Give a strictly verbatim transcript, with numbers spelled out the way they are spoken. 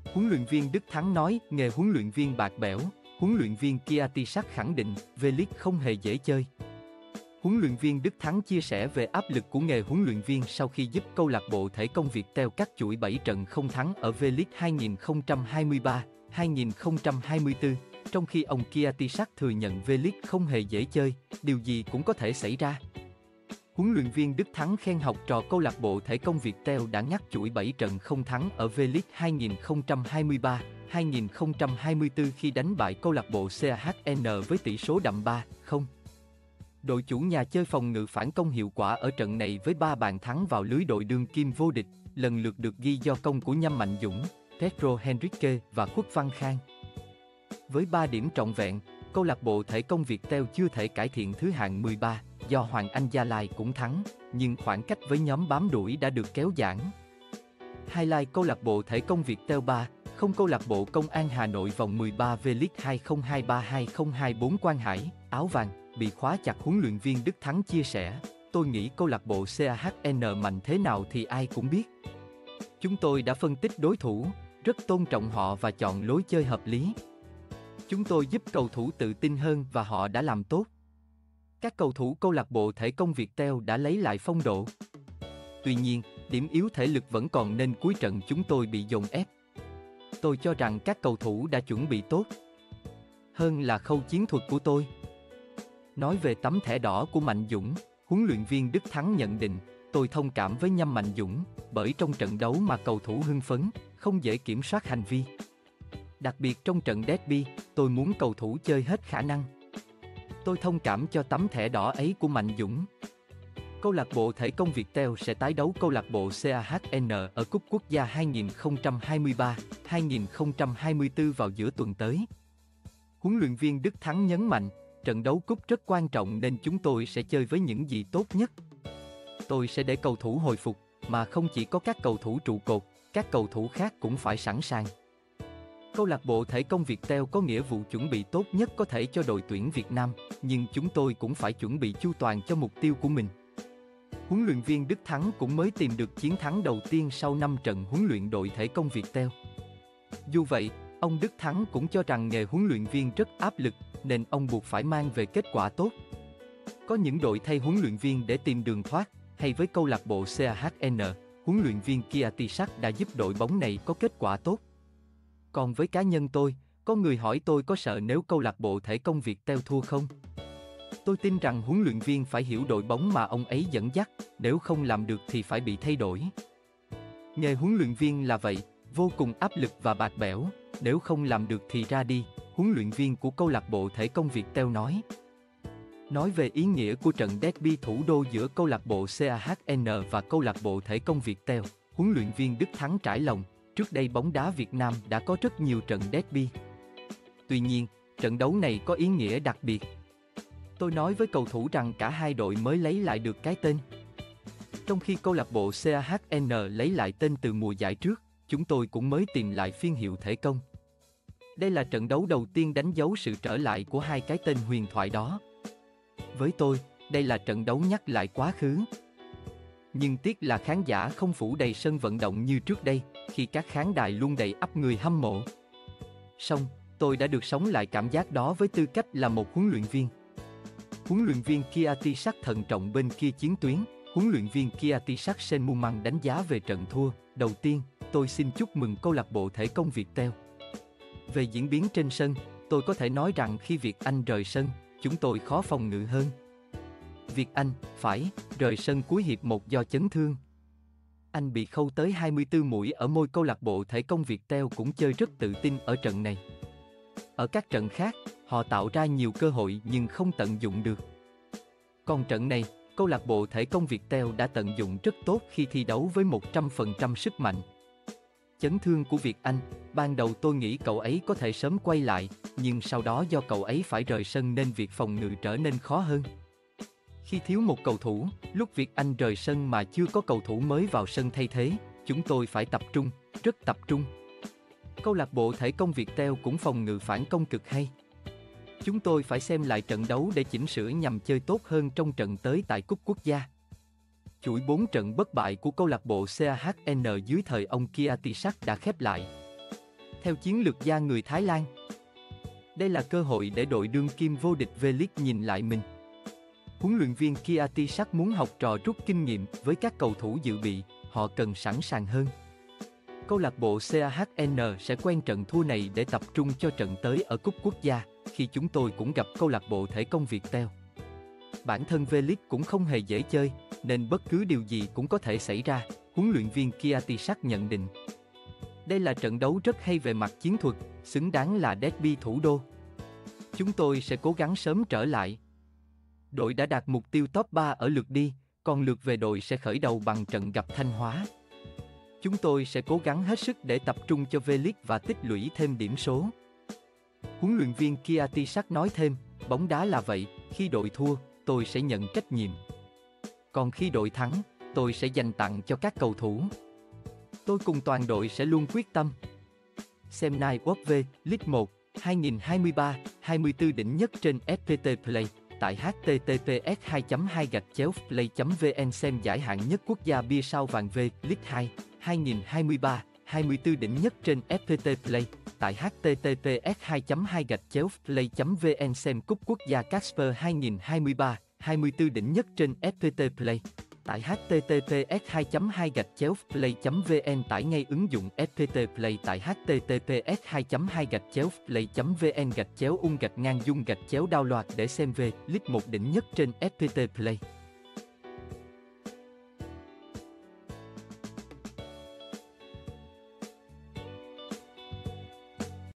Huấn luyện viên Đức Thắng nói, nghề huấn luyện viên bạc bẽo. Huấn luyện viên Kiatisak khẳng định, V-League không hề dễ chơi. Huấn luyện viên Đức Thắng chia sẻ về áp lực của nghề huấn luyện viên sau khi giúp câu lạc bộ Thể Công Viettel cắt chuỗi bảy trận không thắng ở V-League hai nghìn không trăm hai mươi ba hai nghìn không trăm hai mươi tư. Trong khi ông Kiatisak thừa nhận V-League không hề dễ chơi, điều gì cũng có thể xảy ra. Huấn luyện viên Đức Thắng khen học trò câu lạc bộ Thể Công Viettel đã ngắt chuỗi bảy trận không thắng ở V-League hai nghìn không trăm hai mươi ba hai nghìn không trăm hai mươi tư khi đánh bại câu lạc bộ xê a hát en với tỷ số đậm ba không. Đội chủ nhà chơi phòng ngự phản công hiệu quả ở trận này với ba bàn thắng vào lưới đội đương kim vô địch, lần lượt được ghi do công của Nhâm Mạnh Dũng, Pedro Henrique và Khuất Văn Khang. Với ba điểm trọn vẹn, câu lạc bộ Thể Công Viettel chưa thể cải thiện thứ hạng mười ba, do Hoàng Anh Gia Lai cũng thắng, nhưng khoảng cách với nhóm bám đuổi đã được kéo giãn. Highlight câu lạc bộ Thể Công Viettel ba không câu lạc bộ Công an Hà Nội vòng mười ba V-League hai không hai ba hai không hai tư Quang Hải, áo vàng, bị khóa chặt. Huấn luyện viên Đức Thắng chia sẻ, tôi nghĩ câu lạc bộ xê a hát en mạnh thế nào thì ai cũng biết. Chúng tôi đã phân tích đối thủ, rất tôn trọng họ và chọn lối chơi hợp lý. Chúng tôi giúp cầu thủ tự tin hơn và họ đã làm tốt. Các cầu thủ câu lạc bộ Thể Công Viettel đã lấy lại phong độ. Tuy nhiên, điểm yếu thể lực vẫn còn nên cuối trận chúng tôi bị dồn ép. Tôi cho rằng các cầu thủ đã chuẩn bị tốt hơn là khâu chiến thuật của tôi. Nói về tấm thẻ đỏ của Mạnh Dũng, huấn luyện viên Đức Thắng nhận định, tôi thông cảm với Nhâm Mạnh Dũng, bởi trong trận đấu mà cầu thủ hưng phấn, không dễ kiểm soát hành vi. Đặc biệt trong trận derby, tôi muốn cầu thủ chơi hết khả năng. Tôi thông cảm cho tấm thẻ đỏ ấy của Mạnh Dũng. Câu lạc bộ Thể Công Viettel sẽ tái đấu câu lạc bộ xê a hát en ở Cúp Quốc gia hai nghìn không trăm hai mươi ba hai nghìn không trăm hai mươi tư vào giữa tuần tới. Huấn luyện viên Đức Thắng nhấn mạnh, trận đấu cúp rất quan trọng nên chúng tôi sẽ chơi với những gì tốt nhất. Tôi sẽ để cầu thủ hồi phục, mà không chỉ có các cầu thủ trụ cột, các cầu thủ khác cũng phải sẵn sàng. Câu lạc bộ Thể Công Viettel có nghĩa vụ chuẩn bị tốt nhất có thể cho đội tuyển Việt Nam, nhưng chúng tôi cũng phải chuẩn bị chu toàn cho mục tiêu của mình. Huấn luyện viên Đức Thắng cũng mới tìm được chiến thắng đầu tiên sau năm trận huấn luyện đội Thể Công Viettel. Dù vậy, ông Đức Thắng cũng cho rằng nghề huấn luyện viên rất áp lực, nên ông buộc phải mang về kết quả tốt. Có những đội thay huấn luyện viên để tìm đường thoát, hay với câu lạc bộ xê a hát en, huấn luyện viên Kiatisak đã giúp đội bóng này có kết quả tốt. Còn với cá nhân tôi, có người hỏi tôi có sợ nếu câu lạc bộ Thể Công Viettel thua không? Tôi tin rằng huấn luyện viên phải hiểu đội bóng mà ông ấy dẫn dắt, nếu không làm được thì phải bị thay đổi. Nghề huấn luyện viên là vậy, vô cùng áp lực và bạc bẽo, nếu không làm được thì ra đi, huấn luyện viên của câu lạc bộ Thể Công Viettel nói. Nói về ý nghĩa của trận derby thủ đô giữa câu lạc bộ xê a hát en và câu lạc bộ Thể Công Viettel, huấn luyện viên Đức Thắng trải lòng, trước đây bóng đá Việt Nam đã có rất nhiều trận derby. Tuy nhiên, trận đấu này có ý nghĩa đặc biệt. Tôi nói với cầu thủ rằng cả hai đội mới lấy lại được cái tên. Trong khi câu lạc bộ xê a hát en lấy lại tên từ mùa giải trước, chúng tôi cũng mới tìm lại phiên hiệu Thể Công. Đây là trận đấu đầu tiên đánh dấu sự trở lại của hai cái tên huyền thoại đó. Với tôi, đây là trận đấu nhắc lại quá khứ. Nhưng tiếc là khán giả không phủ đầy sân vận động như trước đây, khi các khán đài luôn đầy ắp người hâm mộ. Song, tôi đã được sống lại cảm giác đó với tư cách là một huấn luyện viên. Huấn luyện viên Kiatisak thận trọng bên kia chiến tuyến, huấn luyện viên Kiatisak Senmuman đánh giá về trận thua. Đầu tiên, tôi xin chúc mừng câu lạc bộ Thể Công Viettel. Về diễn biến trên sân, tôi có thể nói rằng khi Việt Anh rời sân, chúng tôi khó phòng ngự hơn. Việt Anh, phải, rời sân cuối hiệp một do chấn thương. Anh bị khâu tới hai mươi tư mũi ở môi. Câu lạc bộ Thể Công Viettel cũng chơi rất tự tin ở trận này. Ở các trận khác, họ tạo ra nhiều cơ hội nhưng không tận dụng được. Còn trận này, câu lạc bộ Thể Công Viettel đã tận dụng rất tốt khi thi đấu với một trăm phần trăm sức mạnh. Chấn thương của Việt Anh, ban đầu tôi nghĩ cậu ấy có thể sớm quay lại, nhưng sau đó do cậu ấy phải rời sân nên việc phòng ngự trở nên khó hơn. Khi thiếu một cầu thủ, lúc Việt Anh rời sân mà chưa có cầu thủ mới vào sân thay thế, chúng tôi phải tập trung, rất tập trung. Câu lạc bộ Thể Công Viettel cũng phòng ngự phản công cực hay. Chúng tôi phải xem lại trận đấu để chỉnh sửa nhằm chơi tốt hơn trong trận tới tại Cúp Quốc gia. Chuỗi bốn trận bất bại của câu lạc bộ xê a hát en dưới thời ông Kiatisak đã khép lại. Theo chiến lược gia người Thái Lan, đây là cơ hội để đội đương kim vô địch V-League nhìn lại mình. Huấn luyện viên Kiatisak muốn học trò rút kinh nghiệm với các cầu thủ dự bị, họ cần sẵn sàng hơn. Câu lạc bộ xê a hát en sẽ quen trận thua này để tập trung cho trận tới ở Cúp Quốc gia, khi chúng tôi cũng gặp câu lạc bộ Thể công Viettel. Bản thân V-League cũng không hề dễ chơi, nên bất cứ điều gì cũng có thể xảy ra, huấn luyện viên Kiatisak nhận định. Đây là trận đấu rất hay về mặt chiến thuật, xứng đáng là derby thủ đô. Chúng tôi sẽ cố gắng sớm trở lại. Đội đã đạt mục tiêu top ba ở lượt đi, còn lượt về đội sẽ khởi đầu bằng trận gặp Thanh Hóa. Chúng tôi sẽ cố gắng hết sức để tập trung cho V-League và tích lũy thêm điểm số. Huấn luyện viên Kiatisak nói thêm, bóng đá là vậy, khi đội thua, tôi sẽ nhận trách nhiệm. Còn khi đội thắng, tôi sẽ dành tặng cho các cầu thủ. Tôi cùng toàn đội sẽ luôn quyết tâm. Xem Night World V-League một hai nghìn hai mươi ba hai mươi tư đỉnh nhất trên ép pê tê Play tại h t t p s hai chấm hai gạch chéo play chấm v n xem giải hạng nhất quốc gia bia sao vàng V-League hai hai nghìn hai mươi ba hai mươi tư đỉnh nhất trên ép pê tê Play tại h t t p s hai chấm hai gạch chéo play chấm v n xem cúp quốc gia Casper hai nghìn hai mươi ba hai mươi tư đỉnh nhất trên ép pê tê Play tại h t t p s hai chấm hai gạch chéo play chấm v n tải ngay ứng dụng ép pê tê Play tại h t t p s hai chấm hai gạch chéo play chấm v n gạch chéo ung gạch ngang dung gạch chéo download để xem V-League một đỉnh nhất trên ép pê tê Play.